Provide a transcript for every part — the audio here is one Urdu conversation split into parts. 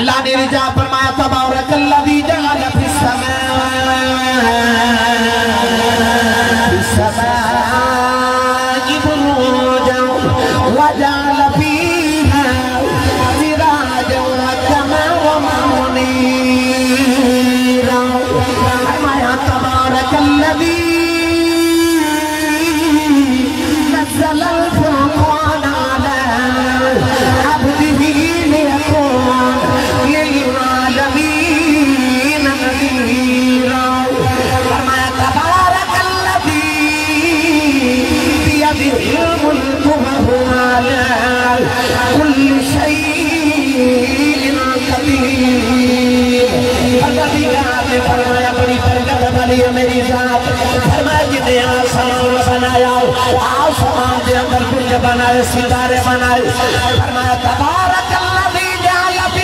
اللہ نے رجا فرمایا تبارک الذی جعل فی السماء بروجا وجعل فیہا سراجا وقمرا منیرا فرمایا تبارک الذی نزل الفرقان على عبده ليكون للعالمين نذيرا فرمایا تبارک الذی بيده الملك وهو على كل شيء قدير فرمایا بڑی برکت والی ہے میری ذات فرمایا جنہیں آسمان بنایا آسمان دے اندر برج بنائے ستارے بنائے فرمایا تبارک الذی جعل فی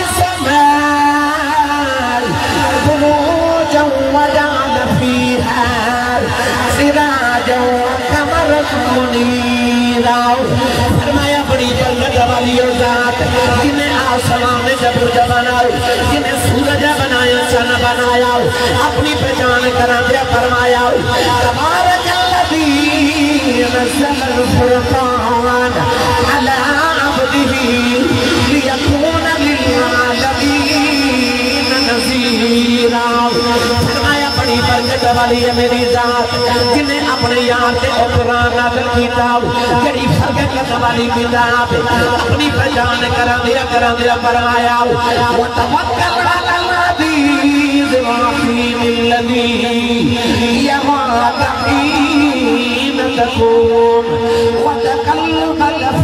السماء بروجا وجعل فیہا سراجا وقمرا منیرا فرمایا بڑی برکت والی ہے ذات جنہیں آسمان دے برج بنائے جنہیں سورج بنایا چن بنایا اپنی پہچان کرا دیا فرمایا تبارک الذی نزل الفرقان على عبده ليكون للعالمين نذیرا فرمایا بڑی برکت والی ہے میری ذات جنہیں اپنے یار سے قرآن نازل کیتا بڑی برکت والی کتاب اپنی پہچان کرا دیا فرمایا وتوکل علی العزیز الرحیم الذی یراک حین تقوم وتقلبک فی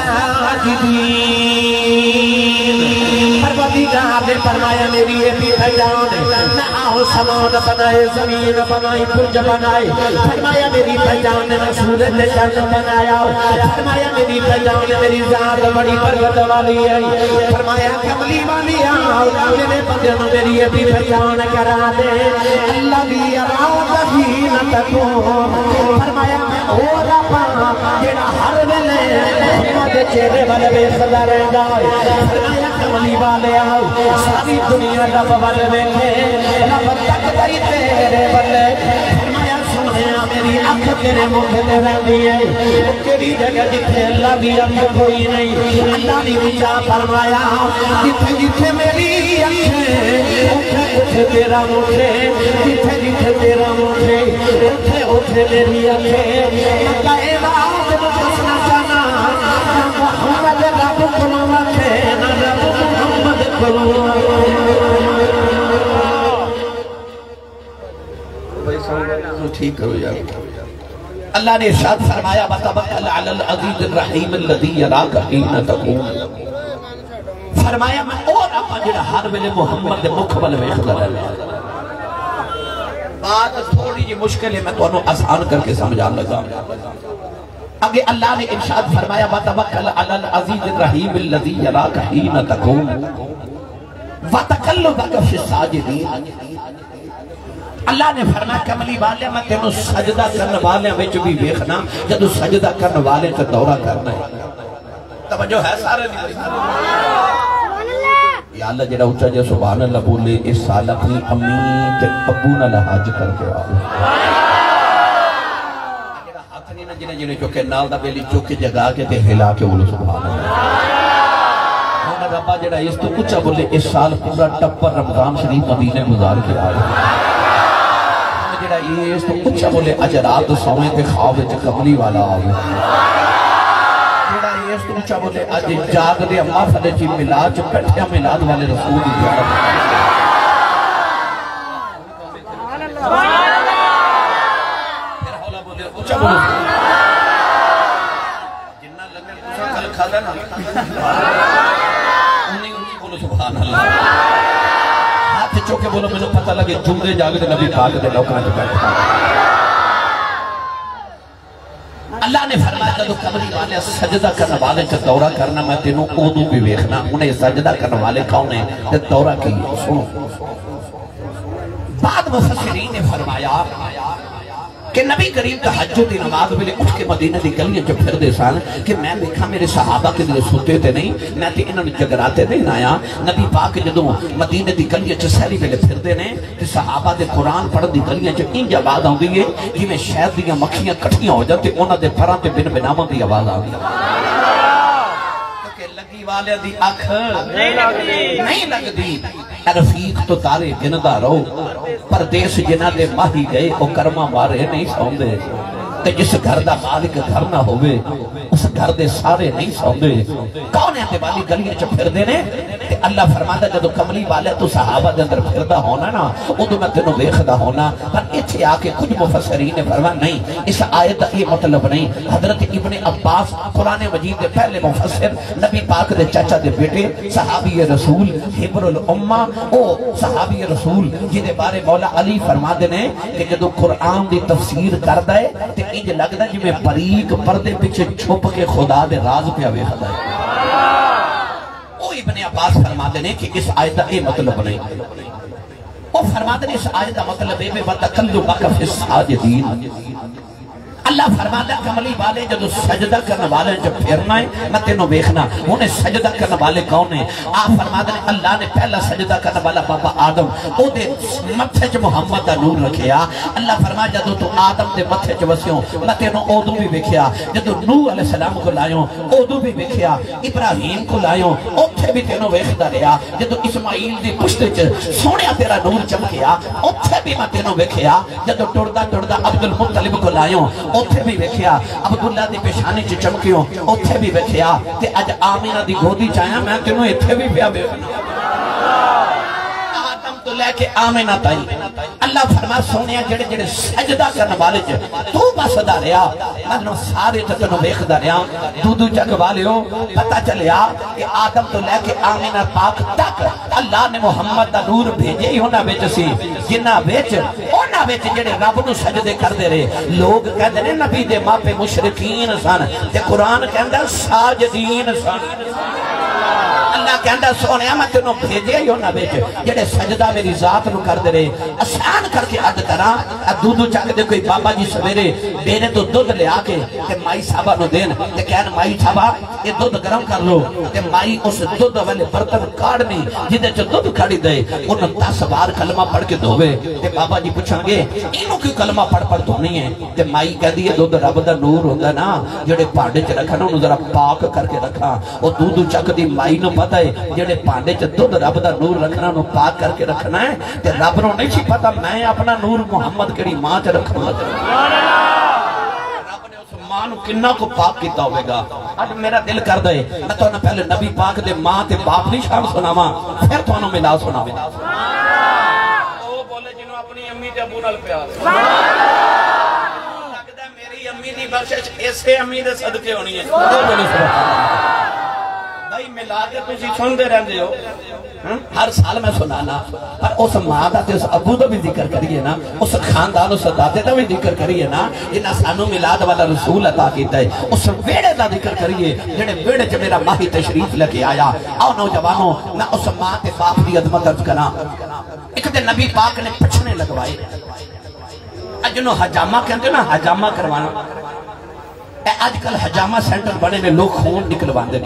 الساجدین پروردگار نے فرمایا میری یہ بھی پہچان نہ آسمان بنائے زمین بنائی برج بنائے فرمایا میری پہچان نے سورج چند بنایا فرمایا میری پہچان میری ذات بڑی برکت والی ہے فرمایا کملی والی میرے بندے نے میری یہ بھی پہچان کرا دے اللہ بھی یراک حین تقوم فرمایا میں اور اپنا جڑا ہر ویلے محمد چہرے والے بے خدا رہندا فرمایا کملی والے آؤ ساری دنیا رب والے بیٹھے رب تک گئی تیرے والے فرمایا سنیا میری آنکھ تیرے منہ تے رہندی ہے تیری جگہ جتھے اللہ دی آنکھ کوئی نہیں اللہ نے وچا فرمایا جتھے جتھے میری آنکھ اٹھے تیرا منہ جتھے جتھے تیرا منہ اٹھے میری آنکھ مکہ بات مخصنا جانا محمد رب کلوہ تھے نہ رب محمد کلوہ ٹھیک کرو یار اللہ نے ارشاد فرمایا وتوکل علی العزیز الرحیم الذی یراک حین تقوم فرمایا میں اور اپنا جڑا ہر ویلے محمد دے مکھ ول ویکھدا رہنا بات تھوڑی جی مشکل ہے میں تانوں آسان کر کے سمجھا لگا آگے اللہ نے ارشاد فرمایا وتوکل علی العزیز الرحیم الذی یراک حین تقوم وتقلبک فی الساجدین اللہ نے فرمایا کملی والے میں تینوں سجدہ کرنے والے وچ بھی ویکھنا جدو سجدہ کرنے والے تے دورہ کرنا ہے توجہ ہے سارے نہیں یا اللہ جڑا اونچا جے سبحان اللہ بولے اس سال اپنی امی تے ابو نال حج کر کے آؤ جڑا ہاتھ نہیں نہ جنے چوکے نال دا بیلی چوکے جگا کے تے ہلا کے بولو سبحان اللہ ہونا ربا جڑا اس تو اونچا بولے اس سال پورا ٹپر رمضان شریف مدینے گزار کے آؤ جڑا یہ اس تو اونچا بولے اجرات سویں تے خواب وچ کملی والا آوے جڑا یہ اس تو اونچا بولے اج جاگ دے اماں فلے جی میلاد چ بیٹھے میلاد والے رسول دی زیارت سبحان اللہ پھر ہولا بولے اونچا بولے جنہ لگن تساں کل کھادا نا انہی اونچی بولو سبحان اللہ ہاتھ چوکے بولو میں نے پتہ لگے جمدے جاگے نبی پاک دے لوکاں جو بیٹھا اللہ نے فرمایا جدو قبری والے سجدہ کرنے والے سے دورہ کرنا میں تینوں اودو بھی ویکھنا انہیں سجدہ کرنے والے کون ہیں تے دورہ کی سنو بعد مفسرین نے فرمایا کہ نبی کریم تہجد دی نماز ویلے اٹھ کے مدینہ دی گلیاں چ پھردے سن کہ میں دیکھا میرے صحابہ کے دل سوتے تے نہیں میں تے انہاں نوں جگراتے نہیں آیا نبی پاک جدوں مدینہ دی گلیاں چ سہری ویلے پھردے نے تے صحابہ دے قرآن پڑھن دی گلیاں چ انج آواز آوندی ہے جویں شہد دیاں مکھیاں کٹھیاں ہو جان تے انہاں دے پراں تے بن بناواں دی آواز آوندی کہ لگی والے دی اکھ نہیں لگدی رفیق تو تارے گندا رہو پردیس جنہ دے ماہی گئے او کرما مارے نہیں سوندے تے جس گھر دا مالک گھر نہ ہوئے اس گھر دے سارے نہیں سوندے کون ہے والی گلیاں چ پھردے نے تے اللہ فرماتا جدو کملی والے تو صحابہ دے اندر پھردا ہونا نا ادو میں تینوں ویکھدا ہونا پر ایتھے آ کے کچھ مفسرین نے فرمایا نہیں اس آیت دا یہ مطلب نہیں حضرت ابن عباس قرآن مجید دے پہلے مفسر نبی پاک دے چاچا دے بیٹے صحابی رسول حبر الامہ او صحابی رسول جدے بارے مولا علی فرما دے نے کہ جدو قرآن دی تفسیر کردا ہے تے انج لگدا جویں باریک پردے پیچھے چھپ کے خدا دے راز پہ ویکھدا ہے او ابن عباس فرما دے نے کہ اس آیت دا یہ مطلب نہیں او فرما دے نے اس آیت دا مطلب ہے وَتَقَلُّبَكَ فِي السَّاجِدِينَ اللہ فرماتا ہے کملی والے جدو سجدہ کرنے والے جب پھرنا ہے میں تینوں بیکھنا انہیں سجدہ کرنے والے کون ہیں آپ فرماتا ہے اللہ نے پہلا سجدہ کرنے والا بابا آدم او دے متھے چ محمد دا نور رکھیا اللہ فرماتا جدو تو آدم دے متھے چ وسیوں میں تینوں اودو بھی بیکھیا جدو نوح علیہ السلام کو لائیوں اودو بھی بیکھیا ابراہیم کو لائیوں اوتھے بھی تینوں بیکھدا رہیا جدو اسماعیل دی پشت چ سونیا تیرا نور چمکیا اوتھے بھی میں تینوں بیکھیا جدو ٹردا ٹردا عبد المطلب کو لائیوں اوتھے بھی ویکھیا عبداللہ دی پیشانی چ چمکیوں اوتھے بھی ویکھیا تے اج آمینہ دی گودی چاہیا میں تینوں ایتھے بھی پیا ویکھنا آدم تو لے کے آمینہ تائی اللہ فرما سونیا جڑے جڑے سجدہ کرنے والے تو بس دا رہا میں سارے تینوں ویکھدا رہا دودو چک والیو پتہ چلیا کہ آدم تو لے کے آمینہ پاک تک اللہ نے محمد دا نور بھیجے ہی ہونا بیچ سی جنہ بیچ ہونا بیچ جڑے رب نو سجدے کر دے رہے لوگ کہتے ہیں نبی دے ماں پہ مشرکین سن تے قرآن کہندہ ساجدین سن اللہ کہندہ سونیا میں تینوں بھیجے ہی ہونا بیچ جڑے سجدہ میری ذات نو کر دے رہے آسان کر کے عد کرا دودو چاک دے کوئی بابا جی سویرے بینے تو دودھ لے آکے تے مائی صاحبہ نو دین تے کہن مائی صاحبہ یہ دودھ گرم کر لو تے مائی اس دودھ والے برتن کاڑنی جدے چو دودھ کھڑی دے انہوں 10 بار کلمہ پڑھ کے دھوے تے بابا جی پوچھیں گے انہوں کی کلمہ پڑھ دھونی ہے تے مائی کہہ دی دودھ رب دا نور ہوندہ نا جڑے پانڈے چ رکھنا انہوں ذرا پاک کر کے رکھا وہ دودھ چک دی مائی نو پتہ ہے جڑے پانڈے چ دودھ رب دا نور رکھنا انہوں پاک کر کے رکھنا ہے تے رب نو نہیں سی پتہ میں اپنا نور محمد کیڑی ماں چ رکھنا ماں نو کنہ کو پاک کیتا ہوئے گا آج میرا دل کر دے میں تو پہلے نبی پاک دے ماں تے باپ نہیں شان سناواں پھر تو انہوں ملا سناواں وہ بولے جنہوں اپنی امی تے ابو نال پیار لگتا ہے میری امی دی بخشش ایسے امی دے صدقے ہونی ہے بھائی ملا کے تسی سن دے رہندے ہو ہر سال میں سنانا پر اس ماں دا تے اس ابو دا بھی ذکر کریے نا اس خاندان اس دادے دا بھی ذکر کریے نا جنہاں سانو میلاد والا رسول عطا کیتا ہے اس ویڑے دا ذکر کریے جڑے ویڑے چ میرا ماہی تشریف لے کے آیا آؤ نوجوانوں میں اس ماں تے باپ دی عظمت عرض کراں ایک تے نبی پاک نے پچھنے لگوائے جنہوں حجامہ کہتے نا حجامہ کروانا آج کل حجامہ سینٹر بڑے میں لوگ خون نکلواندے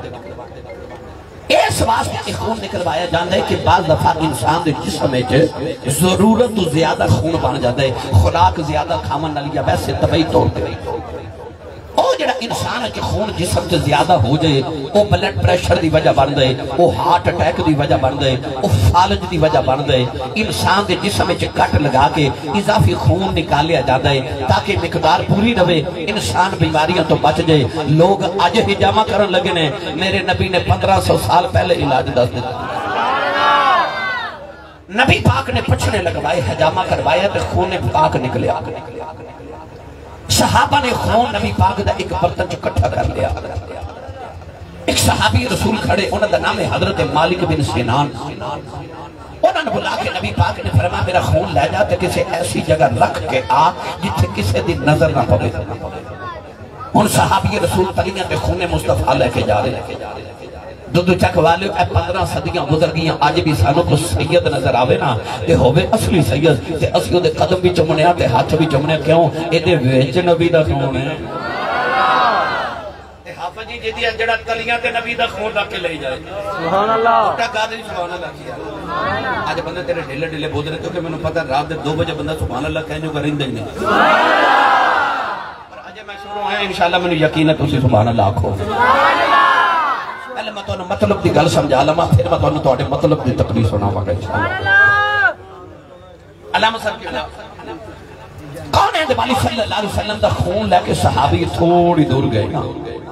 اس واسطے خون نکلوایا جاندہ ہے کہ بعض دفعہ انسان دے جسم میں ضرورت تو زیادہ خون بن جاندہ ہے خوراک زیادہ کھامن نہ لیا ویسے طبعی طور پہ او جڑا انسان ہے کہ خون جسم سے زیادہ ہو جائے او بلڈ پریشر دی وجہ بن دے او ہارٹ اٹیک دی وجہ بن دے او فالج دی وجہ بن دے انسان دے جسم میں کٹ لگا کے اضافی خون نکالیا جاتا ہے تاکہ مقدار پوری رہے انسان بیماریاں تو بچ جائے لوگ آج حجامہ کرن لگے نے میرے نبی نے 1500 سال پہلے علاج دس دیتا نبی پاک نے پچھنے لگوائے حجامہ کروایا تو خون پاک نکلیا صحابہ نے خون نبی پاک دا ایک برتن جو کٹھا کر لیا ایک صحابی رسول کھڑے انہوں دا نام ہے حضرت مالک بن سینان انہوں نے بلا کے نبی پاک نے فرمایا میرا خون لے جاتے کسی ایسی جگہ رکھ کے آ جتھے کسی دی نظر نہ پڑے ان صحابی رسول تلیاں پہ خون مصطفیٰ لے کے جا رہے دو چک والے 15 صدیاں گزر گئیاں آج بھی سانوں کو سید نظر آوے نا تے ہووے اصلی سید تے اسی دے قدم بھی چومنے تے ہاتھ بھی چومنے کیوں ایدے وچ نبی دا خون ہے تے حافظ جی جدی جڑا کلیاں تے نبی دا خون رکھ کے لے جائے سبحان اللہ اٹھا گا دے سبحان اللہ کیا آج بندے تیرے ڈھیلے ڈھیلے بول رہے کیونکہ میں نے پتہ رات دے 2 بجے بندہ سبحان اللہ کہنے کو رہندے نہیں سبحان اللہ پر اج میں شروع ہے انشاءاللہ میں یقین ہے تسی سبحان اللہ آکھو سبحان اللہ پہلے میں تو مطلب دی گل سمجھا لما پھر میں تو تواڈے مطلب دی تقریر سناواں گا انشاءاللہ علامہ صاحب کی کون ہے نبی صلی اللہ علیہ وسلم دا خون لے کے صحابی تھوڑی دور گئے نا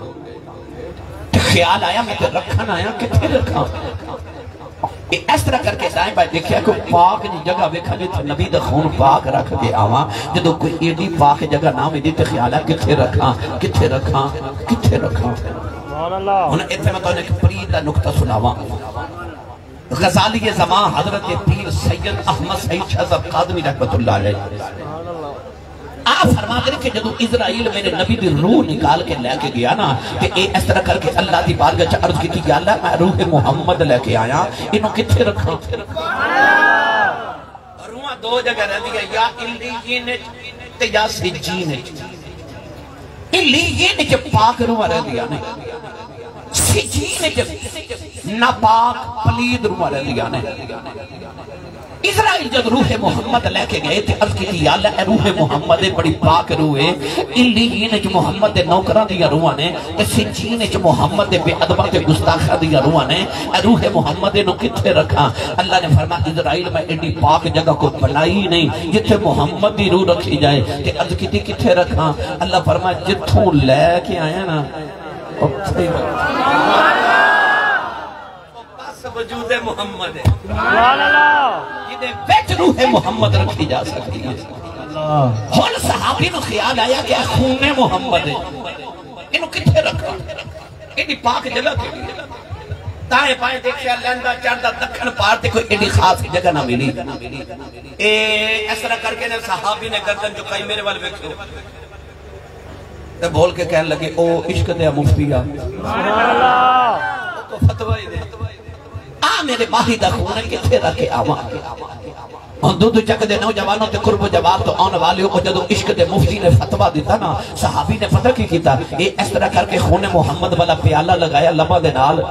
خیال آیا میں تے رکھن آیا کتھے رکھاں اس طرح کر کے دائیں بھائی دیکھیا کہ پاک جی جگہ ویکھا جی تھا نبی دا خون پاک رکھ کے آواں جدو کوئی ایڈی پاک جگہ نہ ملی تے خیال آیا کتھے رکھاں کتھے رکھاں کتھے رکھاں انہیں اتنے میں تو ایک پرید نکتہ سناواں غزالی زمان حضرت پیر سید احمد سعید شہزاد قادمی رحمت اللہ علیہ آپ فرما دیں کہ جدو اسرائیل میرے نبی دی روح نکال کے لے کے گیا نا کہ اے اس طرح کر کے اللہ دی بارگاہ عرض کی تھی یا اللہ میں روح محمد لے کے آیا انہوں کتھے رکھا روح دو جگہ رہ دیا یا علیین تے یا سجین علیین جو پاک روح رہ دیا نہیں سجین جو ناپاک پلید روح رہ دیا نہیں اسرائیل جب روح محمد لے کے گئے تھے عرض کی تھی یا اللہ اے روح محمد بڑی پاک روح ہے علیین جو محمد نوکران دیا روح نے سجین جو محمد بے ادبہ تے گستاخہ دیا روح نے اے روح محمد نو کتھے رکھا اللہ نے فرمایا اسرائیل میں ایڈی پاک جگہ کو بنائی نہیں جتھے محمد دی روح رکھی جائے تے عرض کی تھی کتھے رکھا اللہ فرمایا جتھوں لے کے آیا نا اتھے وجود محمد ہے سبحان اللہ جنہیں بیچ روح محمد رکھی جا سکتی ہے ہون صحابی نو خیال آیا کہ خون محمد ہے انہوں کتھے رکھا انہی پاک جگہ کے لیے دائیں پائیں دیکھیا لندہ چاردہ دکھن پارتے کوئی انہی خاص جگہ نہ ملی اس طرح کر کے صحابی نے گردن جو کئی میرے والے بیکھو تو بول کے کہنے لگے او عشق دے مفتیہ سبحان اللہ تو فتوی دے میرے ماہی دا خون ہے کتھے رکھے آواں اور دو چک دے نوجوانوں تے قرب و جواب تو آن والے کو جدو عشق دے مفتی نے فتوہ دیتا نا صحابی نے پتہ کی کیتا اے اس طرح کر کے خون محمد والا پیالہ لگایا لبا دے نال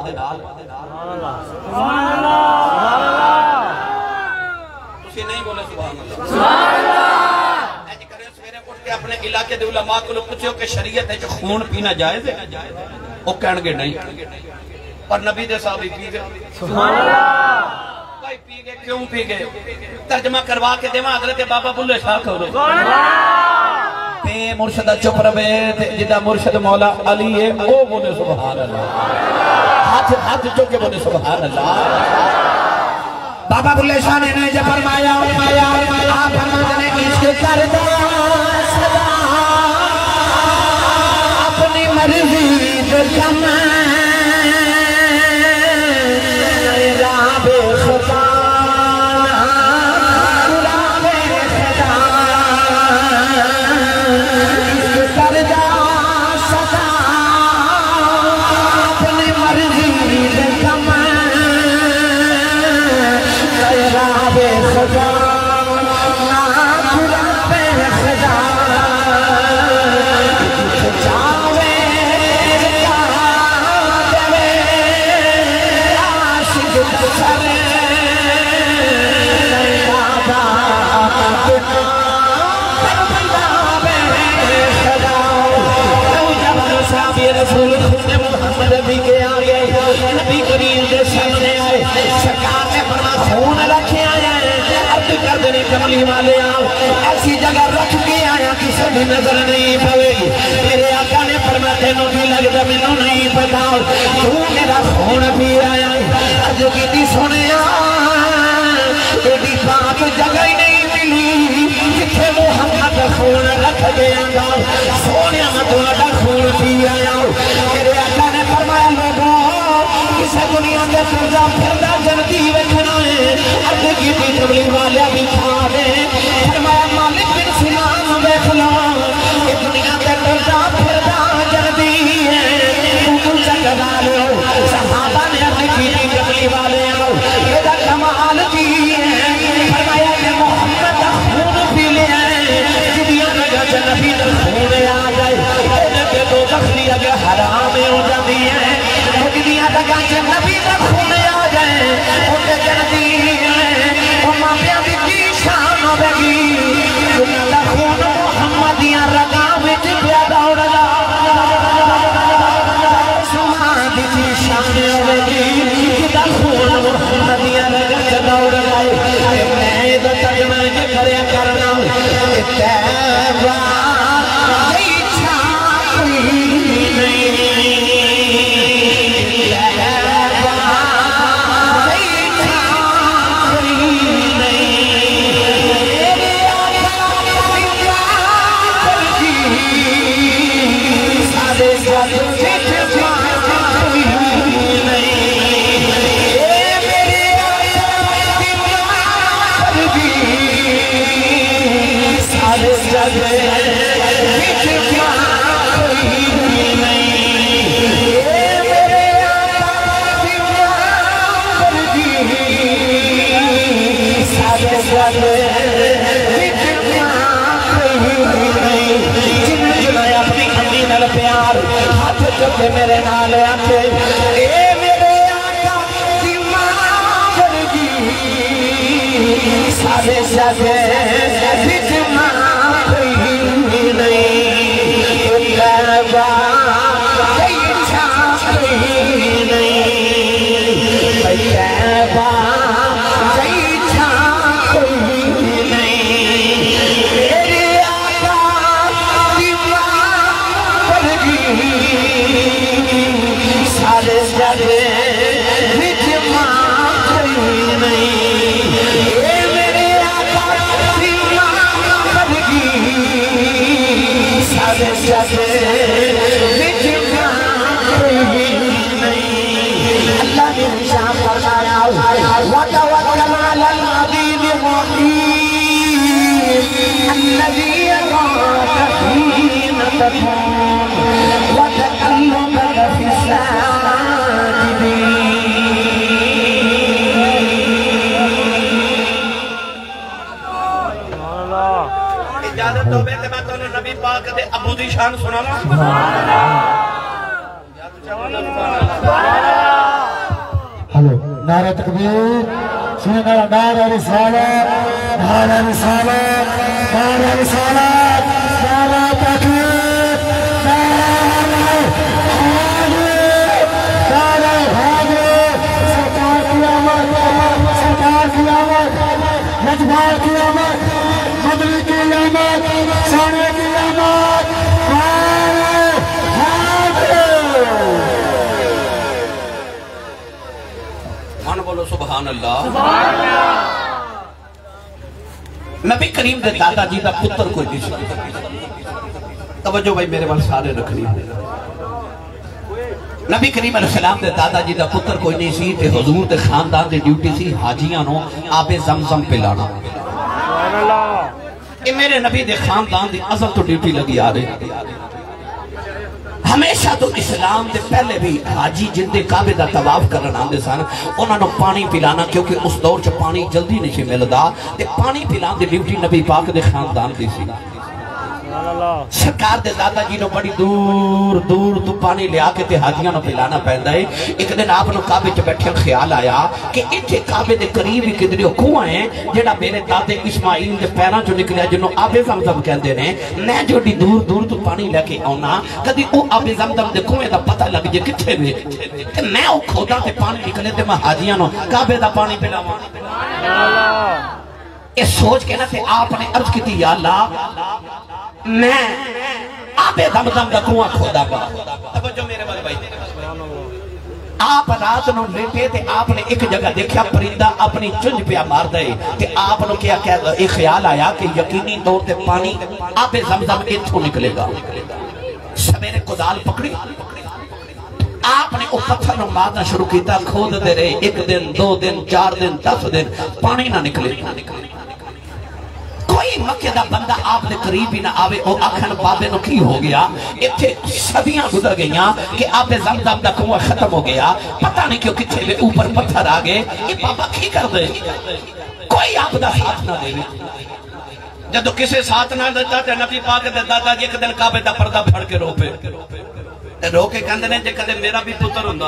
سبحان اللہ تسی نہیں بولے سبحان اللہ ایج کرے سویرے اٹھ کے اپنے علاقے دے علماء کو پوچھو کہ شریعت ہے جو خون پینا جائز ہے وہ کہن گے نہیں اور نبی دے صحابی پی گئے سبحان اللہ بھائی پی گئے کیوں پی گئے ترجمہ کروا کے دیما حضرت بابا بلے شاہ کھولو سبحان اللہ پہ مرشدہ چپ روے جدہ مرشد مولا علی ہے وہ بولے سبحان اللہ ہاتھ چوکے بولے سبحان اللہ بابا بلے شاہ نے جب فرمایا آپ فرمانے عشق کردہ صدا اپنی مرضی کم رسول خود محمد نبی کے آگے نبی کریم کے سامنے آئے سرکار نے فرما خون رکھے آیا ہے عرض کر دنی کملی والے آؤ ایسی جگہ رکھ کے آیا کسی بھی نظر نہیں پوے گی میرے آقا نے فرما تینوں بھی لگتا میں نو نہیں پتا تو میرا خون پی آیا ہے عرض کی تھی سنے ایڈی پاک جگہ ہی نہیں ملی جتھے محمد خون رکھ گیا گا سونے مدوڑا خون پی آیا میرے آقا نے فرمایا لوگوں کسے دنیا کے پرزا پھردہ جنتی ویکھنا ہے عرض کی تھی کملی والے بھی کھا دے فرمایا مالک بن سنان ویکھنا کہ دنیا کے پرزا پھردہ جنتی ہے تو چکدہ لو صحابہ نے تیرا اچھا کوئی نہیں پیار ہاتھ چکے میرے نال آتے اے میرے آقا دی ماں ورگی سارے جگے وچ ماں کوئی نہیں تیرا اچھا کوئی نہیں تیرا اچھا کوئی نہیں میرے آقا دی سارے جگے وچ ماں کوئی نہیں اے میرے آقا دی ماں ورگی سارے جگے وچ ماں کوئی نہیں اللہ نے نشان فرمایا وتوکل علی العظیم الرحیم الذی یراک حین تقوم وتقلبك في الساجدين اجازت دو بے کہ میں تو نبی پاک دے ابو دی شان سنا لا ہلو نعرہ تکبیر سننا نعرہ رسالت نعرہ رسالت نعرہ رسالت نعرہ تکبیر نجبار کی آمد مدری کی آمد سانے کی آمد مان بولو سبحان اللہ نبی کریم دے دادا جی دا پتر کوئی نہیں سکتا توجہ بھائی میرے وال سارے رکھنی نبی کریم علیہ السلام دے دادا جی دا پتر کوئی نہیں سی تے حضور دے خاندان دے ڈیوٹی سی حاجیاں نو آب زمزم پلانا یہ میرے نبی دے خاندان دی ازل تو ڈیوٹی لگی آ رہے ہمیشہ تو اسلام دے پہلے بھی حاجی جن دے کعبے دا طواف کرنا آندے سن انہاں نو پانی پلانا کیونکہ اس دور چ پانی جلدی نہیں ملدا تے پانی پلان دی ڈیوٹی نبی پاک دے خاندان دی سی سرکار دے دادا جی نو بڑی دور دور تو پانی لیا کے تے حاجیاں نو پلانا پہندا ہے ایک دن آپ نو کعبے چ بیٹھے خیال آیا کہ ایتھے کعبے دے قریب ہی کدھر کنواں ہے جڑا میرے دادے اسماعیل دے پیراں چوں نکلیا جنوں آب زمزم کہندے نے میں جو ڈی دور دور تو پانی لے کے آونا کدی او آب زمزم دے کنویں دا پتہ لگ جے کتھے وے تے میں او کھودا تے پانی نکلے تے میں حاجیاں نو کعبے دا پانی پلاواں یہ سوچ کے نا تے آپ نے عرض کی تھی یا اللہ میں آب زمزم دا کنواں کھودا گا توجہ میرے بھائی آپ رات نو لیٹے تے آپ نے ایک جگہ دیکھا پرندہ اپنی چنج پہ مار دے تے آپ نو کیا ایک خیال آیا کہ یقینی طور تے پانی آب زمزم اتھوں نکلے گا سویرے کدال پکڑی آپ نے او پتھر نو مارنا شروع کیتا کھود دے رہے ایک دن دو دن چار دن 10 دن پانی نہ نکلے کوئی مکہ دا بندہ آپ نے قریب ہی نہ آوے او آکھن بابے نو کی ہو گیا اتھے صدیاں گزر گئیااں کہ آب زمزم دا کنواں ختم ہو گیا پتہ نہیں کیوں کتھے لے اوپر پتھر آگے یہ بابا کی کر دے کوئی آپ دا ساتھ نہ دے جدو کسے ساتھ نہ دیتا تے نبی پاک دے دادا جی ایک دن کعبے دا پردہ پھڑ کے رو پے رو کے کہندے نے جے کدے میرا بھی پتر ہوندا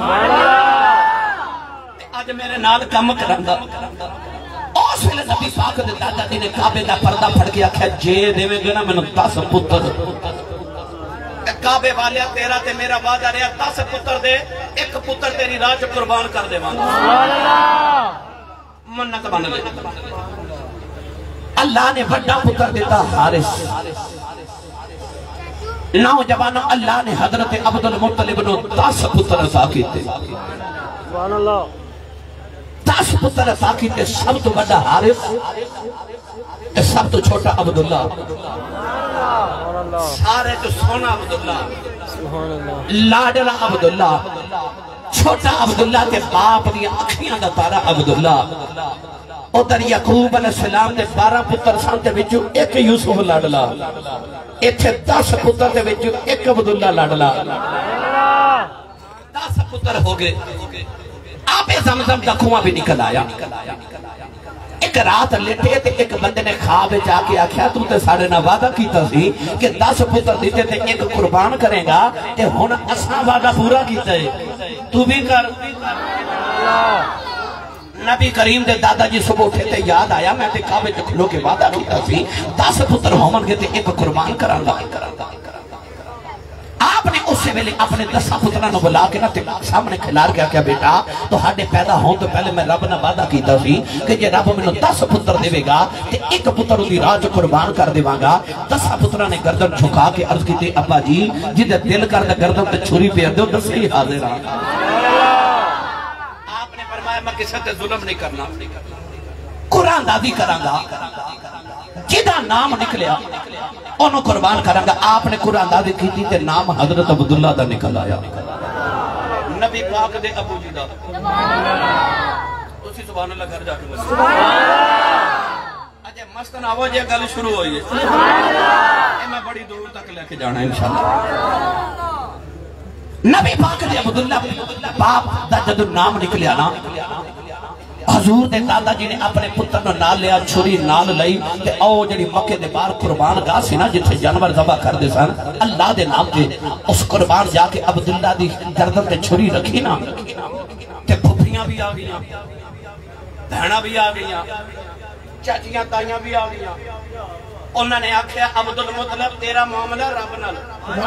اج میرے نال کم کراندا اس ویلے نبی پاک دے دادا جی نے کعبے دا پردہ پھڑ کے آکھیا جے دیویں گے نا مینوں 10 پتر کعبے والے تیرا تے میرا وعدہ رہیا 10 پتر دے ایک پتر تیری راہ چ قربان کر دیواں سبحان اللہ منت بن لے اللہ نے بڑا پتر دیتا حارث نوجوانوں اللہ نے حضرت عبد المطلب نو 10 پتر عطا کیتے 10 پتر عطا کیتے سب تو بڑا حارث تے سب تو چھوٹا عبداللہ سارے تو سونا عبداللہ لاڈلا عبداللہ چھوٹا عبداللہ تے باپ دیا اکھیاں دا تارا عبداللہ ادھر یعقوب علیہ السلام دے 12 پتر سن تے وچوں ایک یوسف لاڈلا ایتھے 10 پتر دے وچوں ایک عبداللہ لاڈلا 10 پتر ہو گئے آپ زمزم دا کنواں بھی نکل آیا ایک رات لیٹے تے ایک بندے نے خواب جا کے آکھیا تو تے ساڑے نہ وعدہ کیتا سی کہ 10 پتر دیتے تے ایک قربان کریں گا تے ہن اساں وعدہ پورا کیتا ہے تو بھی کر نبی کریم دے دادا جی صبح اٹھے تے یاد آیا میں تے کعبے تے کھلو کے وعدہ کیتا سی 10 پتر ہون گے تے ایک قربان کرانگا آپ نے اس سے ویلے اپنے 10 پتران نو بلا کے نا سامنے کھلار گیا کیا بیٹا تو ہاڑے پیدا ہوں تو پہلے میں رب نے وعدہ کیتا سی کہ جے رب میں 10 پتر دے گا تے ایک پتر دی راہ جو قربان کر دے گا 10 پتران نے گردن جھکا کے عرض کی تے ابا جی جدے دل کر دے گردن تے چھری پیر دے 10 ہی حاضر آ آپ نے فرمایا میں کسی تے ظلم نہیں کرنا قرآن دادی کرانگا جدہ نام نکلیا انہوں قربان کرانگا آپ نے قرآن دادی کی تھی تے نام حضرت عبداللہ دا نکل آیا نبی پاک دے ابو جی دا اسی سبحان اللہ گھر جا کے مسجد اجے مستن آواز یہ گل شروع ہوئی ہے میں بڑی دور تک لے کے جانا ہے انشاءاللہ نبی پاک دے عبداللہ باپ دا جدو نام نکلیا نا حضور دے دادا جی نے اپنے پتر نو نال لیا چھری نال لئی تے او جڑی مکے دے باہر قربان گاہ سی نا جتھے جانور ذبح کر دے سن اللہ دے نام تے اس قربان جا کے عبداللہ دی گردن تے چھری رکھی نا تے پھپھیاں بھی آ گئیاں بہناں بھی آ گئیاں چاچیاں تائیاں بھی آ گئیاں انہوں نے آکھیا عبد المطلب تیرا معاملہ رب نال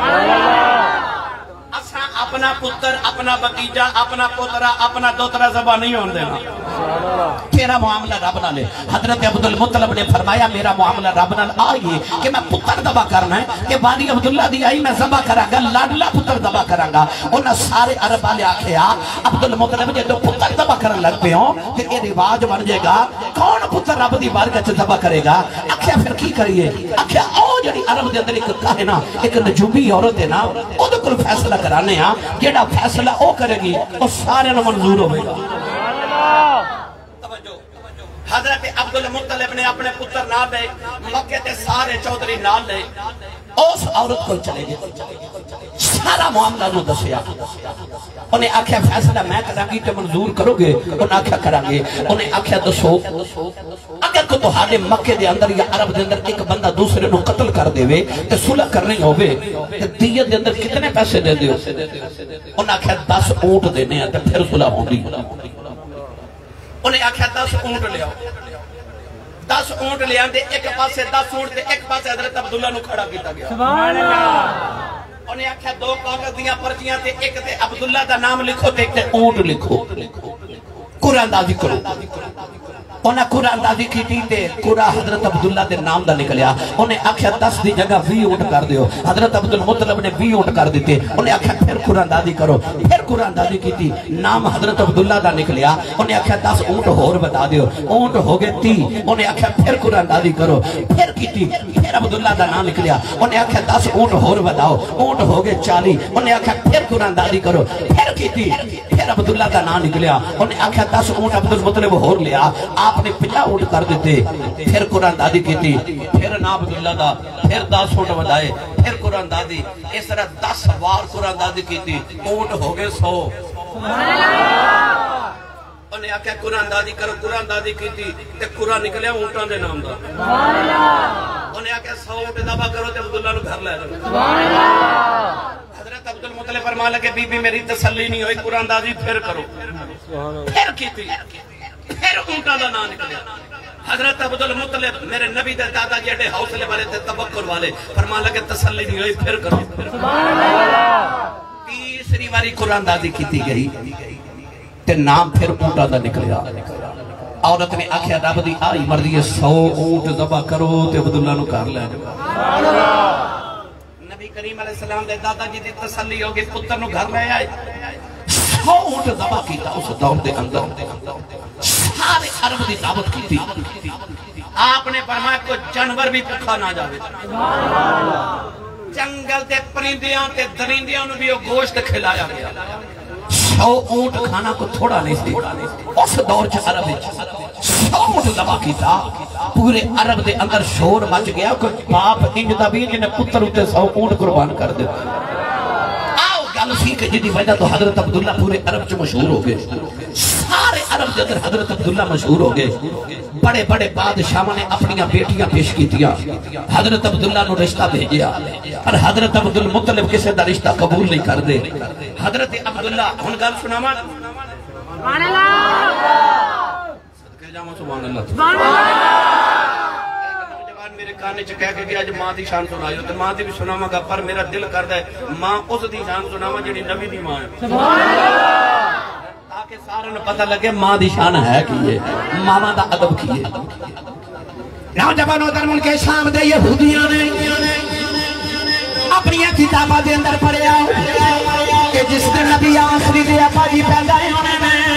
اساں اپنا پتر اپنا بتیجا اپنا پوترا اپنا دوترا ذبح نہیں ہون دینا تیرا معاملہ رب نال ہے حضرت عبد المطلب نے فرمایا میرا معاملہ رب نال آئیے کہ میں پتر ذبح کرنا ہے کہ بانی عبداللہ دی آئی میں ذبح کرانگا لاڈلا پتر ذبح کرانگا انہاں سارے عرب والے آکھیا عبد المطلب جے تو پتر ذبح کرن لگ پے ہوں کہ یہ رواج بن جائے گا کون پتر رب دی بارگاہ وچ ذبح کرے گا آکھیا پھر کی کریے آکھیا او جڑی عرب دے اندر ایک کاہنا ایک نجومی عورت ہے نا او دے کول فیصلہ کرانے ہاں جیڑا فیصلہ او کرے گی او سارے نو منظور ہوئے گا حضرت عبد المطلب نے اپنے پتر نال لے مکے تے سارے چودھری نال لے اس عورت کو چلے گئے سارا معاملہ نو دسیا انہیں آکھیا فیصلہ میں کرانگی تے منظور کرو گے انہیں آکھیا کرانگے انہیں آکھیا دسو اگر کو تو ہاڑے مکے دے اندر یا عرب دے اندر ایک بندہ دوسرے نو قتل کر دے وے تے صلح کرنی ہوئے تے دیت دے اندر کتنے پیسے دے دیو انہیں آکھیا 10 اونٹ دینے ہیں تے پھر صلح ہوگی انہیں آکھیا 10 اونٹ لے آؤ 10 اونٹ لے آندے ایک پاسے 10 اونٹ تے ایک پاسے حضرت عبداللہ نو کھڑا کیتا گیا سبحان اللہ انہیں آکھیا 2 کاغذ دیاں پرچیاں تے ایک تے عبداللہ دا نام لکھو تے ایک تے اونٹ لکھو قرآن دازی کرو انہیں قرآن دازی کی تھی تے قرآن حضرت عبداللہ دے نام دا نکلیا انہیں آکھیا 10 دی جگہ 20 اونٹ کر دیو حضرت عبد المطلب نے 20 اونٹ کر دیتے انہیں آکھیا پھر قرآن دازی کرو پھر قرآن دازی کی تھی نام حضرت عبداللہ دا نکلیا انہیں آکھیا 10 اونٹ ہور بتا دیو اونٹ ہو گئے 30 انہیں آکھیا پھر قرآن دازی کرو پھر کی تھی پھر عبداللہ دا نام نکلیا انہیں آکھیا 10 اونٹ ہور بتاؤ اونٹ ہو گئے 40 انہیں آکھیا پھر قرآن دازی کرو پھر کی تھی پھر عبداللہ دا نام نکلیا انہیں آکھیا 10 اونٹ عبد المطلب ہور لیا آپ نے 50 اونٹ کر دیتے پھر قرآن دادی کی تھی پھر نام عبداللہ دا پھر 10 اونٹ بدائے پھر قرآن دادی اس طرح 10 بار قرآن دادی کی تھی اونٹ ہو گئے 100 انہیں آکھیا قرآن دادی کرو قرآن دادی کی تھی تے قرآن نکلیا اونٹاں دے نام دا انہیں آکھیا 100 اونٹ ذبح کرو تے عبداللہ نو گھر لے جاؤ حضرت عبد المطلب فرمان لگے بی بی میری تسلی نہیں ہوئی قرآن دادی پھر کرو پھر کی تھی پھر اونٹاں دا نام نکلیا حضرت عبد المطلب میرے نبی دے دادا جیڑے حوصلے والے تے توکل والے فرمان لگے تسلی نہیں ہوئی پھر کرو تیسری باری قرآن دادی کیتی گئی تے نام پھر اونٹاں دا نکلیا عورت نے آکھیا رب دی آئی مرضی ہے 100 اونٹ ذبح کرو تے عبداللہ نو کر لے نبی کریم علیہ السلام دے دادا جی دی تسلی ہوگی پتر نو گھر لے آئے 100 اونٹ ذبح کیتا اس دور دے اندر سارے عرب دی دعوت کی تھی آپ نے فرمایا کوئی جانور بھی بھوکا نہ جاوے جنگل تے پرندیاں تے درندیاں نو بھی وہ گوشت کھلایا گیا 100 اونٹ کھانا کو تھوڑا نہیں سی اس دور چ عرب وچ 100 اونٹ ذبح کیتا پورے عرب دے اندر شور مچ گیا کہ باپ انج دا بھی جنے پتر اتے 100 اونٹ قربان کر دیتا آؤ گل سی کہ جدی وجہ تو حضرت عبداللہ پورے عرب چ مشہور ہو گئے سارے عرب دے اندر حضرت عبداللہ مشہور ہو گئے بڑے بڑے بادشاہ نے اپنی بیٹیاں پیش کیتیاں حضرت عبداللہ نو رشتہ بھیجیا اور حضرت عبدالمطلب کسی دا رشتہ قبول نہیں کر دے حضرت عبداللہ ہن گل سناواں سبحان اللہ صدقے جاواں سبحان اللہ سبحان اللہ نوجوان میرے کانے چ کہہ کے کہ اج ماں دی شان سنایو تے ماں دی بھی سناواں گا پر میرا دل کردا ہے ماں اس دی شان سناواں جڑی نبی دی ماں ہے سبحان اللہ تاکہ سارے نو پتہ لگے ماں دی شان ہے کی ہے ماما دا ادب کی ہے نوجوانوں در ملک شام دے یہودیاں نے اپنی کتاباں دے اندر پڑھیا کہ جس دن نبی آخری دے ابا جی پیدا ہونے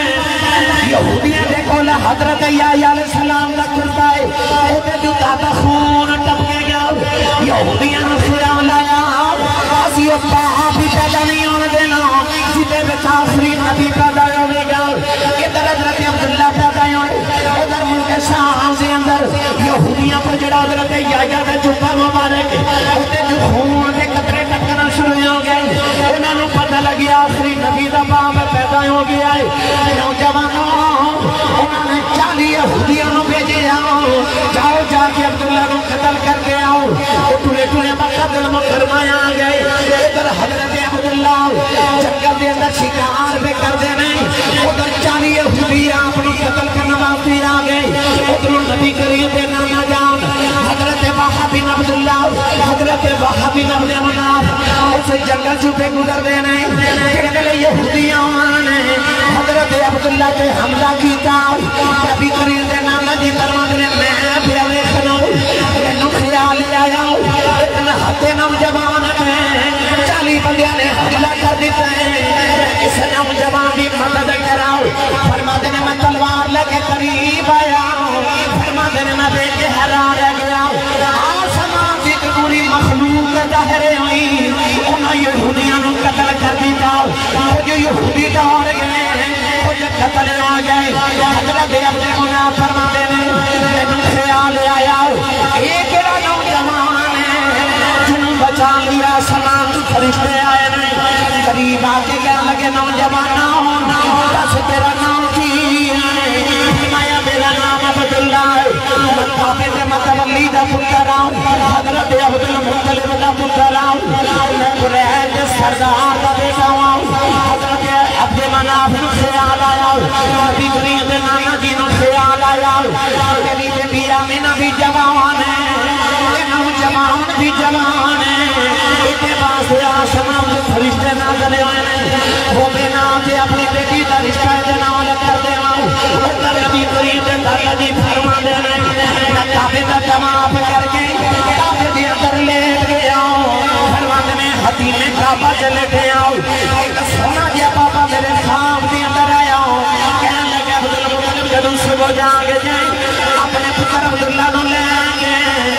میں یہودیاں دے کول حضرت یحییٰ علیہ السلام دا کرتا ہے او تے جوتا دا خون ٹپکے گیا یہودیاں نو خیال آیا اسی ابا بھی پیدا نہیں ہونے دینا جدے وچ آخری نبی پیدا ہوے گا ادھر حضرت عبداللہ پیدا ہوئے ادھر ملک شام دے اندر یہودیاں پر جڑا حضرت یحییٰ دا جوتا مبارک اوتے جو خون دے قطرے ٹپکنا شروع ہو گئے انہاں نو پتہ لگیا آخری نبی دا باپ پیدا ہو گیا ہے نوجوانوں انہوں نے 40 یہودیاں نو بھیجے جاؤ جا کے عبداللہ نو قتل کر کے آؤ وہ ٹولے ٹولے مقتل مکرمہ آ گئے ادھر حضرت عبداللہ جنگل دے اندر شکار پہ کر دے نہیں ادھر 40 یہودیاں اپنی قتل کرنا واسطے آ گئے ادھر نبی کریم دے نانا جان حضرت وہب بن عبداللہ حضرت وہب بن عبد مناف اس جنگل جو پہ گزر دے نہیں جنگل یہودیاں نے حضرت عبداللہ کے حملہ کیتا نبی کریم دے نانا جی فرماتے ہیں میں بھی دیکھنا مینوں خیال آیا اتنا ہتے نوجوان میں 40 بندیاں نے حملہ کر دیتا ہے اس نوجوان کی مدد کراؤ فرماتے ہیں میں تلوار لے کے قریب آیا فرماتے ہیں میں دیکھ کے حیران رہ گیا آسمان کی پوری مخلوق ظاہر ہوئی انہوں یہودیاں نو قتل کر دیتا جو یہودی دوڑ گئے جو قتل آ گئے حضرت عبد مناف فرماتے ہیں مینوں خیال آیا ایک نوجوان ہے جنوں بچا لیا سلام فرشتے آئے نہیں قریب آ کے کہنے لگے نوجوانوں دس تیرا نام کی ہے فرمایا میرا نام عبداللہ ہے مکہ کے متولی دا پتر آؤں حضرت عبدالمطلب دا پتر آؤں میں قریش سردار دا بیٹا آؤں حضرت عبد مناف نو خیال آیا نبی کریم دے نانا جی نو خیال آیا میری بیٹی آمینہ بھی جوان ہے نوجوان بھی جوان ہے اتنے پاس آسمان دے فرشتے نازل ہوئے ہیں وہ بے نام دے اپنی بیٹی دا رشتہ دے نام کر دے آؤں نبی کریم دے نانا جی فرما دے میں کعبے دا طواف کر کے کعبے دے اندر لیٹ گیا فرما دے میں حتیم کعبہ سے لیٹے آؤں ایک سونا جیا بابا میرے خواب دے اندر آیا کہنے لگے عبدالمطلب جدوں صبح جاگ جائیں اپنے پتر عبداللہ نو لے آئیں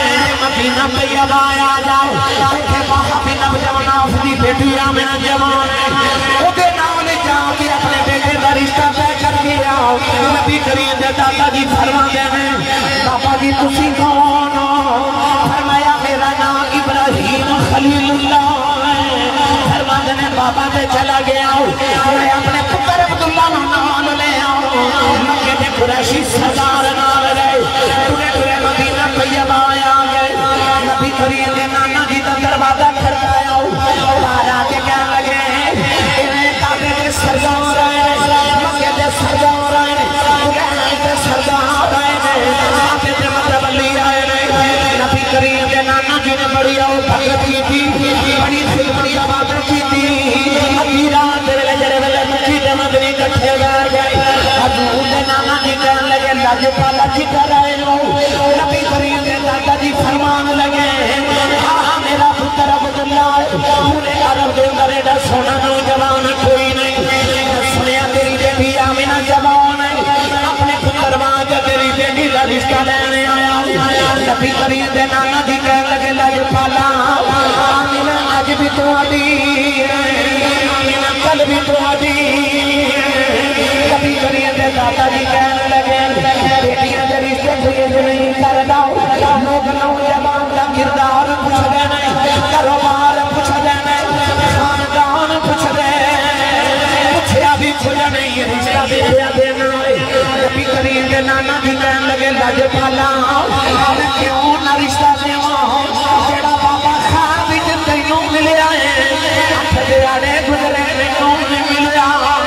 مدینہ طیبہ آیا جاؤ کہ وہب بن عبد مناف دی بیٹی آمنہ جوان ہے اودے نال جا کے اپنے بیٹے دا رشتہ طے کر کے آؤ نبی کریم دے دادا جی فرما دے بابا جی تسی کون ہو فرمایا میرا نام ابراہیم خلیل اللہ ہے فرما دے بابا دے چلا گیا میں اپنے پتر عبداللہ نال لے آؤ مکے دے قریشی سردار نال رہے ٹورے ٹورے مدینہ طیبہ آیا گئے نبی کریم دے نانا جی دا دروازہ کھڑکایا باہر آ کے کہنے لگے انہیں کعبے دے سردار آئے مکے دے سردار آئے قریش دے سردار آئے کعبے دے متولی آئے نبی کریم دے نانا جی نے بڑی بھگت کی تھی بڑی بڑی عبادت کی تھی اخیرات دے ویلے جڑے ویلے مسجد مدنی کٹھے بیٹھ گئے حضور دے نانا جی کہن لگے اللہ جی پالا جی کر رہے ہو نبی کریم دے دادا جی فرمان لگے ہاں میرا پتر عبداللہ پورے عرب دے اندر ایڈا سونا نوجوان کوئی نہیں سنیا تیری بیٹی آمینہ جوان ہے اپنے پتر ماں جا تیری بیٹی کا رشتہ لینے آیا نبی کریم دے نانا جی کہن لگے اللہ جی پالا آمینہ آج بھی تو علی کل بھی تو علی کبھی کریم دے دادا جی کہنے لگے بیٹیاں دے رشتے سے نہیں کر داؤ لوگ نوجوان کا کردار پوچھ دینے کاروبار پوچھ دینے خاندان پوچھ دینے پوچھیا بھی کھلا نہیں رشتہ بھی پیا دینا کبھی کریم دے نانا جی کہنے لگے لاج پالا کیوں نہ رشتہ دیواں جڑا بابا خواب وچ تینوں ملیا ہے اٹھ دیاڑے گزرے تینوں نہیں ملیا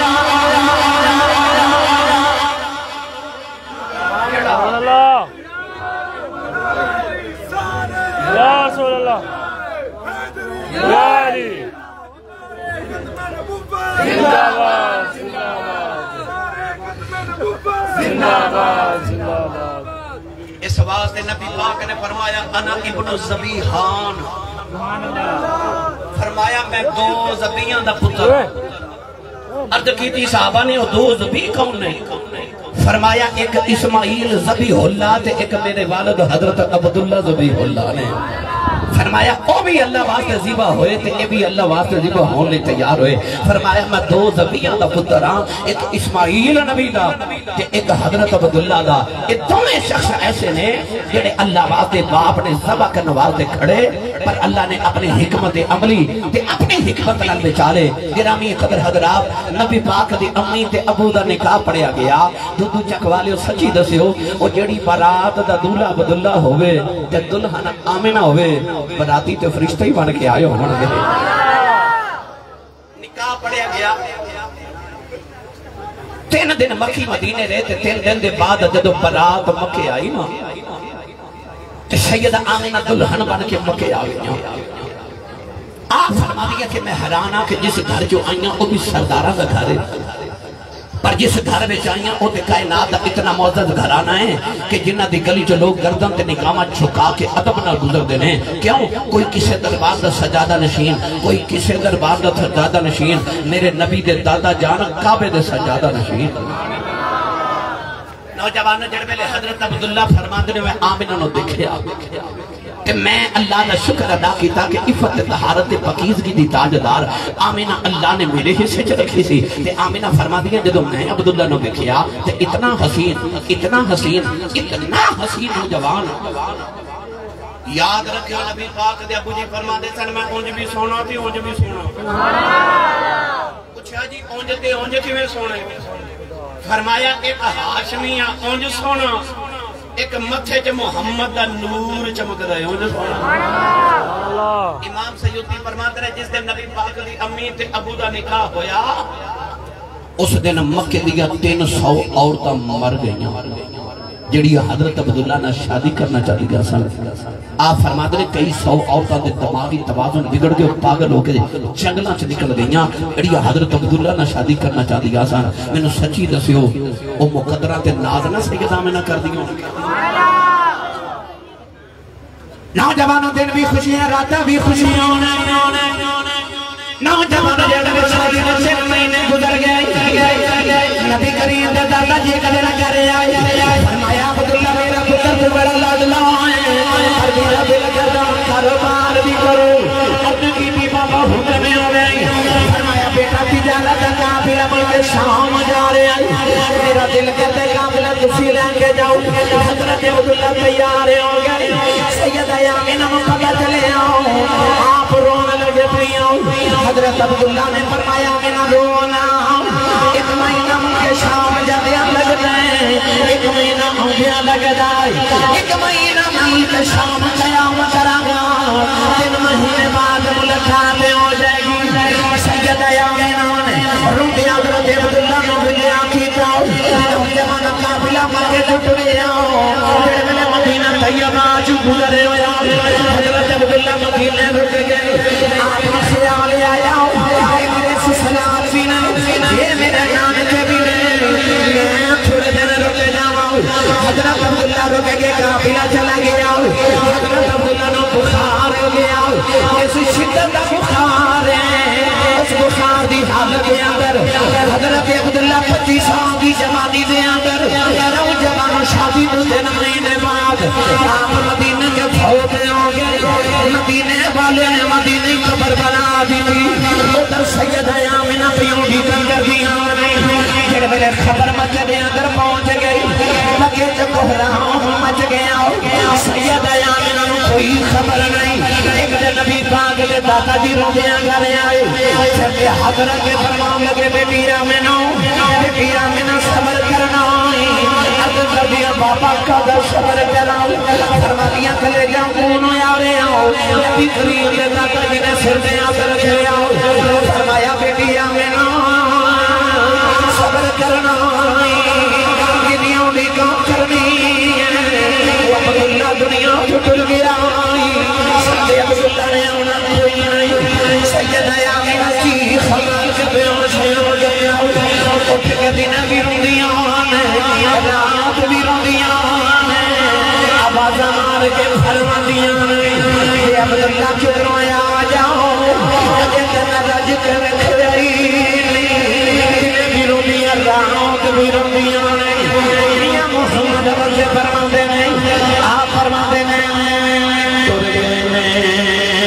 یا رسول اللہ یا علی زندہ باد زندہ باد زندہ باد اس واسطے نبی پاک نے فرمایا انا ابن الزبیحان فرمایا میں دو زبیاں دا پتر عرض کی تھی صحابہ نے وہ دو زبی کون نہیں فرمایا ایک اسماعیل ذبیح اللہ تے ایک میرے والد حضرت عبداللہ ذبیح اللہ نے فرمایا او بھی اللہ واسطے ذبح ہوئے تے اے بھی اللہ واسطے ذبح ہونے تیار ہوئے فرمایا میں دو ذبیحاں دا پتر ہاں ایک اسماعیل نبی دا تے ایک حضرت عبداللہ دا یہ دونوں شخص ایسے نے جڑے اللہ واسطے باپ نے ذبح کرنے واسطے کھڑے پر اللہ نے اپنی حکمت عملی تے اپنی حکمت نال بچالے گرامی قدر حضرات نبی پاک دی امی تے ابو دا نکاح پڑھیا گیا دودو چک والے سچی دسیو او جڑی بارات دا دولہ عبداللہ ہوئے تے دلہن آمنہ ہوئے براتی تے فرشتہ ہی بن کے آئے ہونے گے نکاح پڑھیا گیا 3 دن مکی مدینے رہے تے 3 دن دے بعد جدو برات مکے آئی نا تے سیدہ آمنہ دلہن بن کے مکے آئی آپ فرما دیا کہ میں حیرانہ کہ جس گھر جو آئیاں وہ بھی سردارہ کا گھر ہے پر جس گھر میں چاہیاں وہ تے کائنات اتنا معزز گھرانا ہے کہ جنہ دی گلی جو لوگ گردن تے نگامہ چھکا کے ادب نہ گزر دینے کیوں کوئی کسے دربار دا سجادہ نشین کوئی کسے دربار دا سجادہ نشین میرے نبی دے دادا جان کعبے دے سجادہ نشین نوجوان جڑ میں حضرت عبداللہ فرماندنے میں آمنہ نو دیکھیا کہ میں اللہ نے شکر ادا کیتا کہ عفت طہارت پاکیزگی دی تاجدار آمینہ اللہ نے میرے حصے چ رکھی سی تے آمینہ فرما دیا جدو میں عبداللہ نو دیکھیا تے اتنا حسین نوجوان یاد رکھو نبی پاک دے ابو جی فرما دے سن میں اونج بھی سونا تھی اونج بھی سونا پوچھا جی اونج تے اونج کیویں سونے فرمایا ایک ہاشمیہ اونج سونا ایک متھے چ محمد دا نور چمک رہے ہوں امام سیوطی فرماتے رہے جس دن نبی پاک دی امی تے ابو دا نکاح ہویا اس دن مکے دیا 300 عورتاں مر گئیاں جڑی حضرت عبداللہ نے شادی کرنا چاہتی گیا سن آپ فرماتے ہیں کئی 100 عورتاں دے دماغی توازن بگڑ کے پاگل ہو کے جنگلاں چ نکل گئیاں جڑی حضرت عبداللہ نے شادی کرنا چاہتی گیا سن میں نے سچی دسیو وہ مقدرہ تے ناز نہ سیدہ میں نہ کر دیوں نوجوانوں دن بھی خوشیاں راتاں بھی خوشیاں نوجوانوں جڑے بھی شادی دے 6 مہینے گزر گئے نبی کریم دے دادا جی کدے نہ کرے آئے فرمایا عبداللہ میرا پتر تو بڑا لاڈلا ہے اور میرا دل کردا کاروبار بھی کرو اپنی بیوی بابا حکم میں ہو گئے فرمایا بیٹا تجارت کا قافلہ بن کے شام جا رہے ہیں میرا دل کردا قافلہ تسی لے کے جاؤ حضرت عبداللہ تیار ہو گئے سیدہ آمنہ پتہ چلے آؤ آپ رونے لگے پیاں حضرت عبداللہ نے فرمایا آمنہ رونا 1 مہینہ مجھے شام جاتے لگ رہے 1 مہینہ مجھے لگ رہے 1 مہینہ مجھے شام قیامت کرانگا 3 مہینے بعد ملاقات ہو جائے گی سیدہ آمنہ نے روٹی حضرت عبداللہ نے بھیجے آنکھی تاؤ نوجوان قافلہ مکے جھٹ گیا پھر میں نے مدینہ طیبہ آج گزرے ہویا حضرت عبداللہ مدینہ رک گئے آپ خیال آیا میرے سسرال بھی نہیں یہ میرے نام کے بھی نہیں اس شدت دا بخار ہے اس بخار دی حالت دے اندر حضرت عبداللہ 25 سال دی جوانی دے اندر نوجوان شادی دے مہینے بعد آپ مدینہ کے پھوتے ہوں گے مدینے والے نے مدینے قبر بنا دی ادھر سید آمنہ پیوں بھی کر دیا جڑے میرے خبر مچ دے اندر پہنچ گئی لگے جو کوہرام مچ گیا سید آمنہ کوئی خبر نہیں ایک دن نبی پاک دے دادا جی روندیاں گھر آئے چھتے حضرت کے فرمان لگے بیٹی آمنہ صبر کرنا عرض کر دیا بابا قدر صبر کرنا فرما دیا کلے جاؤں کونو یارے آؤ نبی کریم دے دادا جی نے سر دے آسر کے آؤ فرمایا بیٹی آمنہ صبر کرنا گنیوں بھی کام کرنی عبداللہ دنیا چھٹل گیا سید عبداللہ نے ہونا کوئی نہیں سید آمنہ کی خبر کے بیان سے ہو گیا اٹھ کے دن بھی روندیاں رات بھی روندیاں آواز مار کے فرماندیاں یہ عبداللہ کیوں رویا آ جاؤ جتنا رج کے رکھ رہی دن بھی روندیاں رات بھی روندیاں میاں محمد رضی فرماندے نہیں آپ فرماندے نہیں ترگے میں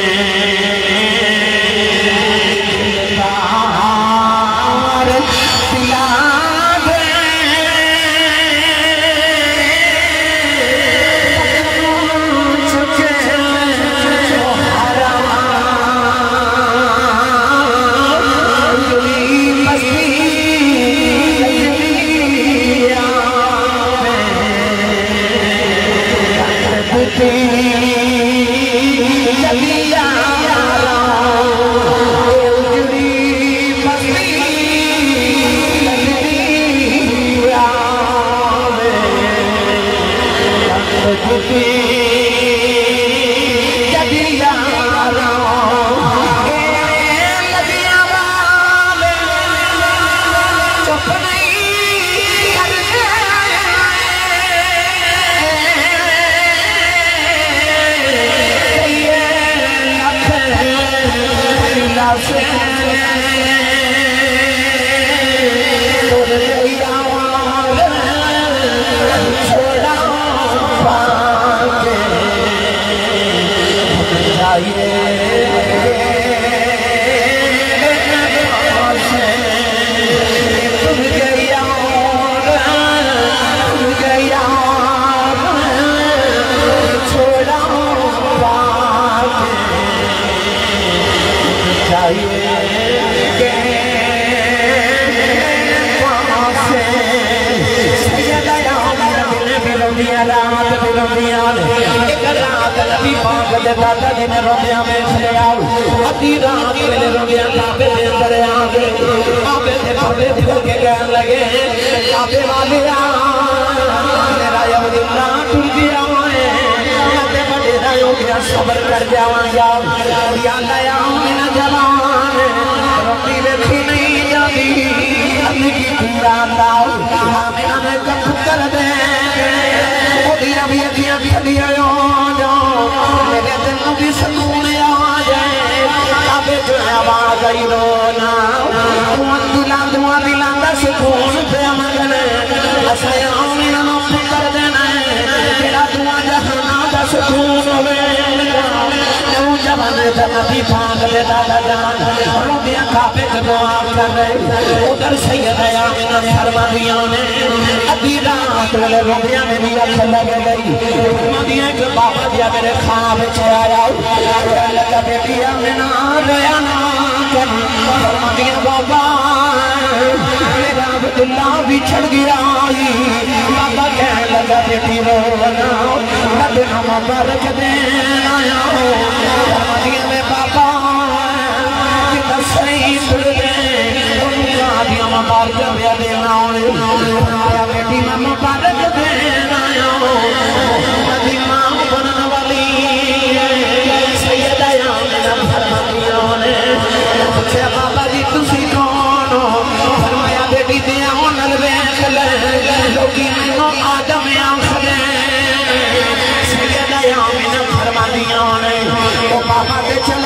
دادا جی نے روندیاں میں کھلے آؤ ادھی رات میں روندیاں کعبے دے اندر آ گئے کعبے دے کھڑے پھر کے کہنے لگے کعبے والے میرا عبداللہ ٹر گیا ہے بڑے رہو گیا صبر کر جاواں گا یا اللہ آمنہ جوان روندی ویکھی نہیں جاتی اللہ کی پیا اللہ آمنہ نے کب کر دے خودیاں بھی ادھیاں بھی ادھیاں میرے دل کو بھی سکون آ جائے کعبے جو ہے آواز آئی رونا دعا دلان دا سکون پہ مگنے اسے آمینہ نو کر دینا ہے تیرا دعا جہانا دا سکون ہوئے نوجوان دا نبی پاک دے دادا جان روندیاں کعبے سے دعا کر رہے ادھر سید آمینہ فرما دیا نے ادھی رات والے روندیاں میں بھی اچھا لگے گئی فرما دیا کہ بابا دیا میرے خواب سے آیا لگا بیٹی آمینہ رویا نا کر فرما دیا بابا میرا عبداللہ بھی چھڑ گیا بابا کہنے لگا بیٹی رونا ندنہ مبارک دین آیا فرما دیا میں بابا کتا صحیح چھڑ گئے انہوں دیا مبارک بیا دینا آیا بیٹی میں مبارک دین آیا ندی ماں بنن والی سید آیا میرا فرما دیا نے پوچھے بابا جی تسی کون ہو فرمایا بیٹی دیا ہونر بیٹھ لے لوگی منو آدم آخرے سید آیا میرا فرما دیا نے وہ بابا دے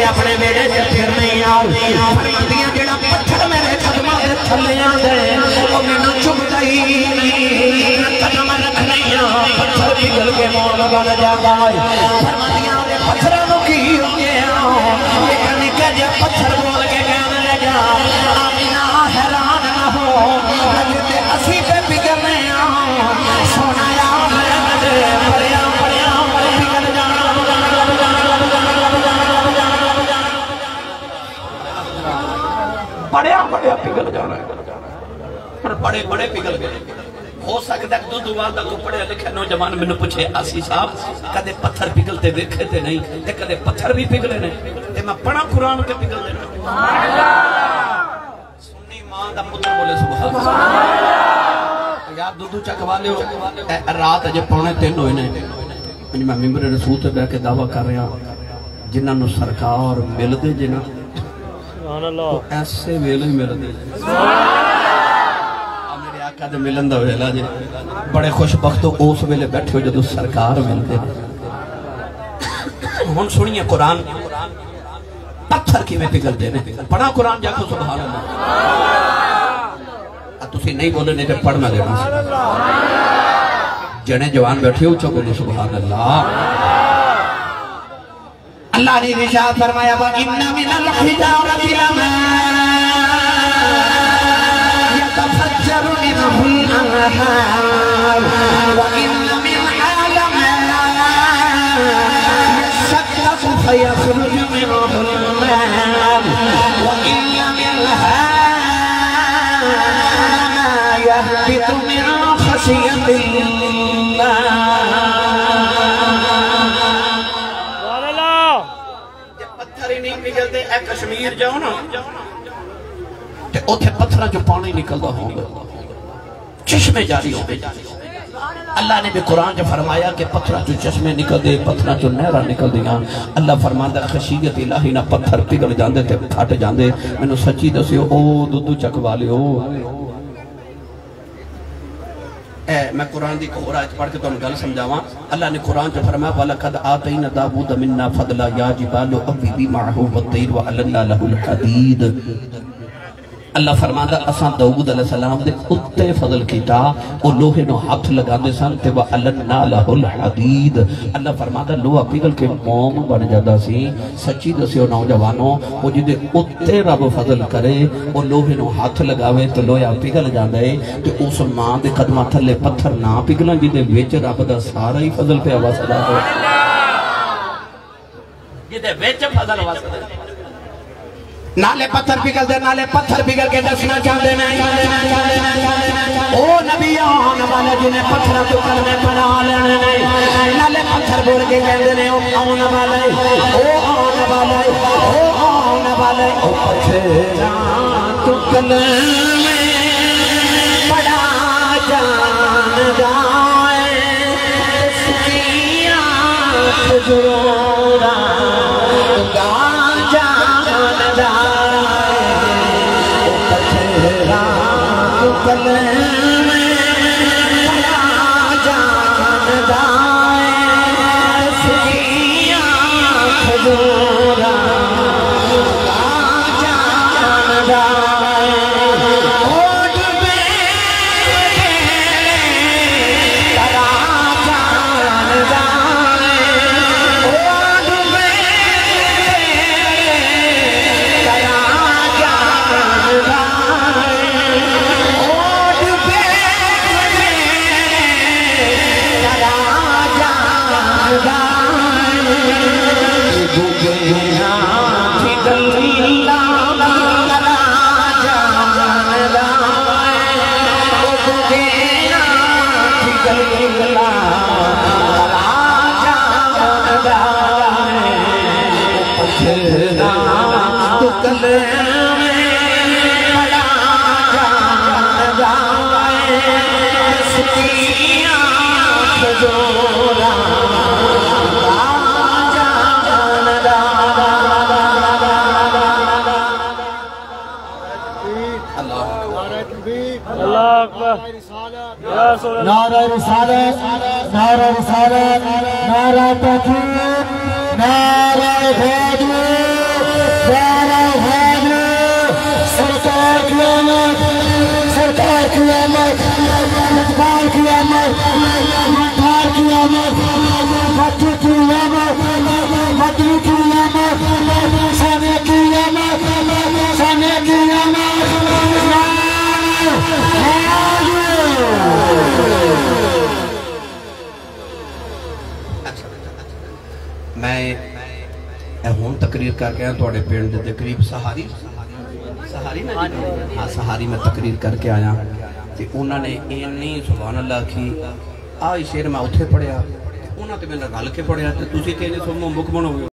کسے اپنے بیڑے سے پھر نہیں آؤ فرماندیاں جڑا پتھر میرے قدمہ دے تھلے آدھے وہ میں چپ گئی قدم رکھ نہیں آؤ پتھر پگل کے مون بن جاتا ہے فرماندیاں دے پتھروں کی ہو گیا ایک نکا جا پتھر بول کے کہنے لگا آمینہ حیران نہ ہو لگتے اسی پہ پگلنے آؤ سونا یا پڑیا پڑیا پگل جانا بڑیا بڑیا پگل جانا ہے بڑے بڑے پگل گئے ہو سکتا ہے دو بار کو پڑھے لکھے نوجوان میں نے پوچھے آسی صاحب کدے پتھر پگلتے دیکھے تھے نہیں تے کدے پتھر بھی پگلے نہیں تے میں پڑھا قرآن کے پگل دینا سنی ماں دا پتر بولے سبحان اللہ یار دو چک والے ہو رات اجے پونے 3 ہوئے نے میں ممبر رسول تے بیٹھ کے دعویٰ کر رہا جنہاں نو سرکار مل دے جنہاں سبحان اللہ ایسے ویلے مل دے میرے آقا دے ملن دا ویلا جی بڑے خوش بخت ہو اس ویلے بیٹھے ہو جدو سرکار ملتے ہن سنیے قرآن پتھر کی میں پگل دے پڑھا قرآن جا کو سبحان اللہ تسی نہیں بولے نہیں تے پڑھنا دینا جنے جوان بیٹھے ہو چکو سبحان اللہ اللہ نے رشاد فرمایا وَإِنَّ مِنَ الْحِجَارَةِ لَمَا يَتَفَجَّرُ مِنْهُ الْأَنْهَارُ وَإِنَّ مِنْهَا لَمَا يَشَّقَّقُ فَيَخْرُجُ مِنْهُ الْمَاءُ وَإِنَّ مِنْهَا لَمَا يَهْبِطُ مِنْ خَشْيَةِ اللَّهِ نکلتے اے کشمیر جاؤ نا تے اوتھے پتھرہ جو پانی نکلتا ہوں گے چشمے جاری ہوں گے اللہ نے بھی قرآن جو فرمایا کہ پتھرہ جو چشمے نکل دے پتھرہ جو نہرہ نکل دیاں اللہ فرماندہ خشیت الہی نہ پتھر پگل جاندے تے پھٹ جاندے میں نے سچی دسی او دودو چکوالے ہو میں قرآن دی کو آیت پڑھ کے تو گل سمجھاواں اللہ نے قرآن جو فرمایا وَلَقَدْ آتَيْنَا دَاوُودَ مِنَّا فَضْلًا يَا جِبَالُ أَوِّبِي مَعَهُ وَالطَّيْرَ وَأَلَنَّا لَهُ الْحَدِيدَ اللہ فرماندہ اساں داؤد علیہ السلام دے اتے فضل کیتا او لوہے نو ہاتھ لگا دے سن تے وَأَلَنَّا لَهُ الْحَدِيدَ اللہ فرماندہ لوہا پگل کے موم بن جاتا سی سچی دسیو نوجوانوں او جدے اتے رب فضل کرے او لوہے نو ہاتھ لگاوے تو لوہا پگل جاندے تے اس ماں دے قدمہ تھلے پتھر نہ پگلن جدے ویچ رب دا سارا ہی فضل پہ واسطہ ہو جدے ویچ فضل واسطہ نالے پتھر پگل دے نالے پتھر پگل کے دسنا چاہتے ہیں او نبیان والا جنہیں پتھر تو کلمے پڑھا لینے نہیں نالے پتھر بول کے کہتے ہیں او آن والے او آن والے او آن والے او پتھران تو کلمے پڑھا جان جائے سکیاں خجورا گان جان جائے کلمے پڑھا جان جائے سکیاں خجورا گان جان جائے اوٹ پہ ترا جان جائے اوٹ پہ ترا جان جائے اوٹ پہ ترا جان جائے گوگیاں کی دلیلہ ترا جان جائے گوگیاں کی دلیلہ ترا جان جائے پتھران تو کلمے پڑھا جان جائے سکیاں خجورا جان جائے اللہ اکبر یا رسول اللہ نعرہ رسالت نعرہ رسالت نعرہ تکبیر نعرہ حیدر سرکار کی آمد سرکار کی آمد مدبار کی آمد مدبار کی آمد مدی کی آمد مدی کی آمد سانے کی آمد سانے کی آمد میں ہوں تقریر کر کے آیا تھوڑے پنڈ دے قریب سہاری نا ہاں سہاری میں تقریر کر کے آیا کہ انہوں نے اینی سبحان اللہ کی آئی شیر میں اتھے پڑھیا انہوں نے میں گل کے پڑھیا تو تسی کہ سو مک بنو گے